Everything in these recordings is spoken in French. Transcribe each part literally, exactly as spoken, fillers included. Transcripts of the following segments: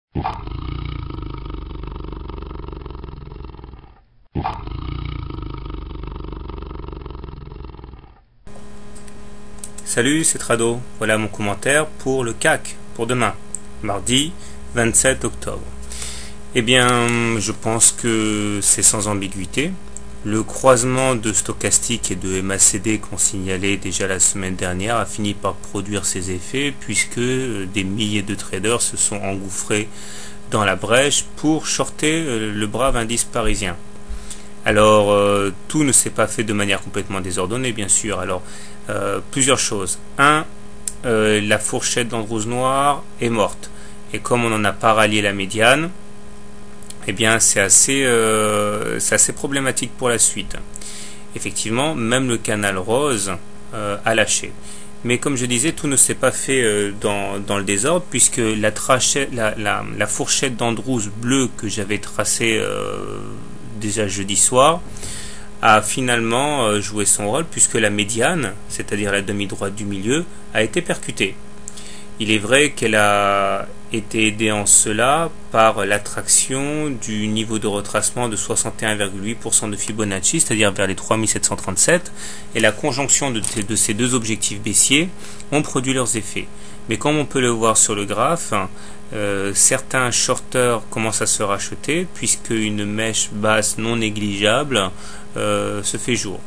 Salut, c'est Trado. Voilà mon commentaire pour le C A C pour demain, mardi vingt-sept octobre. Eh bien, je pense que c'est sans ambiguïté. Le croisement de stochastique et de M A C D qu'on signalait déjà la semaine dernière a fini par produire ses effets, puisque des milliers de traders se sont engouffrés dans la brèche pour shorter le brave indice parisien. Alors, euh, tout ne s'est pas fait de manière complètement désordonnée, bien sûr. Alors, euh, plusieurs choses. Un, euh, la fourchette d'Andrews noire est morte. Et comme on n'en a pas rallié la médiane, eh bien, c'est assez, euh, c'est assez problématique pour la suite. Effectivement, même le canal rose euh, a lâché. Mais comme je disais, tout ne s'est pas fait euh, dans, dans le désordre, puisque la, trachette, la, la, la fourchette d'Andrews bleue que j'avais tracée euh, déjà jeudi soir a finalement euh, joué son rôle, puisque la médiane, c'est-à-dire la demi-droite du milieu, a été percutée. Il est vrai qu'elle a été aidée en cela par l'attraction du niveau de retracement de soixante et un virgule huit pour cent de Fibonacci, c'est-à-dire vers les trois mille sept cent trente-sept, et la conjonction de, de ces deux objectifs baissiers ont produit leurs effets. Mais comme on peut le voir sur le graphe, euh, certains shorters commencent à se racheter, puisque une mèche basse non négligeable euh, se fait jour.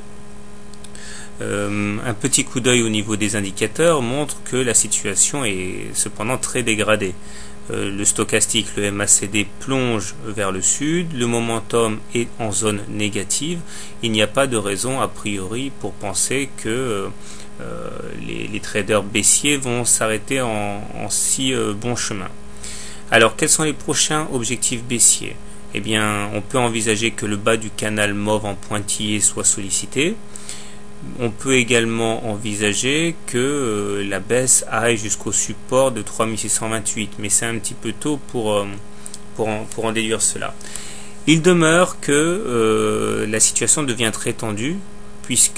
Euh, un petit coup d'œil au niveau des indicateurs montre que la situation est cependant très dégradée. Euh, le stochastique, le M A C D plonge vers le sud, le momentum est en zone négative. Il n'y a pas de raison a priori pour penser que euh, les, les traders baissiers vont s'arrêter en, en si euh, bon chemin. Alors, quels sont les prochains objectifs baissiers? Eh bien, on peut envisager que le bas du canal mauve en pointillé soit sollicité. On peut également envisager que euh, la baisse aille jusqu'au support de trois mille six cent vingt-huit, mais c'est un petit peu tôt pour, euh, pour, en, pour en déduire cela. Il demeure que euh, la situation devient très tendue, puisque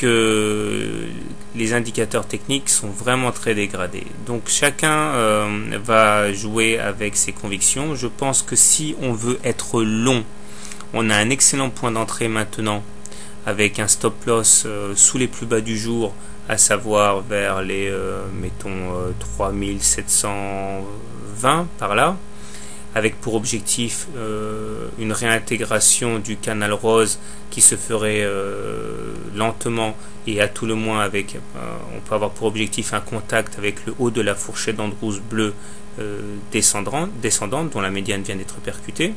les indicateurs techniques sont vraiment très dégradés. Donc chacun euh, va jouer avec ses convictions. Je pense que si on veut être long, on a un excellent point d'entrée maintenant, avec un stop loss euh, sous les plus bas du jour, à savoir vers les euh, mettons euh, trois mille sept cent vingt par là, avec pour objectif euh, une réintégration du canal rose qui se ferait euh, lentement et à tout le moins avec euh, on peut avoir pour objectif un contact avec le haut de la fourchette d'Andrews bleue euh, descendante, descendante dont la médiane vient d'être percutée.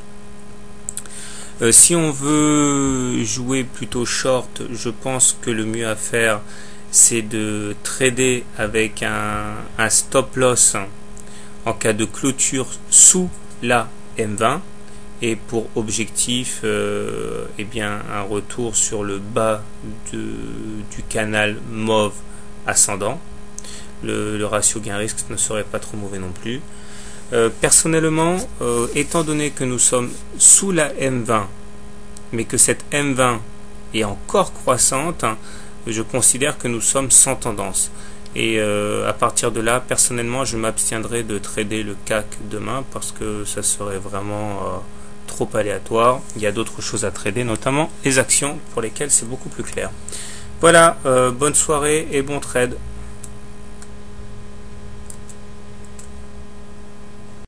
Euh, si on veut jouer plutôt short, je pense que le mieux à faire, c'est de trader avec un, un stop loss en cas de clôture sous la M vingt et pour objectif euh, eh bien, un retour sur le bas de, du canal mauve ascendant. Le, le ratio gain-risque ne serait pas trop mauvais non plus. Euh, personnellement, euh, étant donné que nous sommes sous la M vingt, mais que cette M vingt est encore croissante, hein, je considère que nous sommes sans tendance. Et euh, à partir de là, personnellement, je m'abstiendrai de trader le C A C demain parce que ça serait vraiment euh, trop aléatoire. Il y a d'autres choses à trader, notamment les actions pour lesquelles c'est beaucoup plus clair. Voilà, euh, bonne soirée et bon trade.